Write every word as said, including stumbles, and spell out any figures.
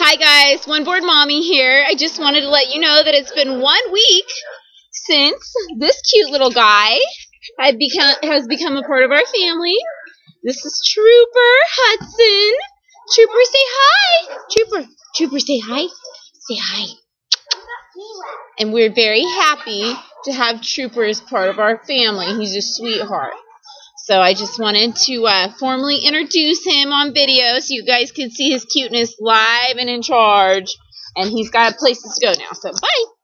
Hi guys, One Board Mommy here. I just wanted to let you know that it's been one week since this cute little guy had become, has become a part of our family. This is Trooper Hutson. Trooper, say hi. Trooper, Trooper, say hi. Say hi. And we're very happy to have Trooper as part of our family. He's a sweetheart. So I just wanted to uh, formally introduce him on video so you guys can see his cuteness live and in charge. And he's got places to go now. So bye.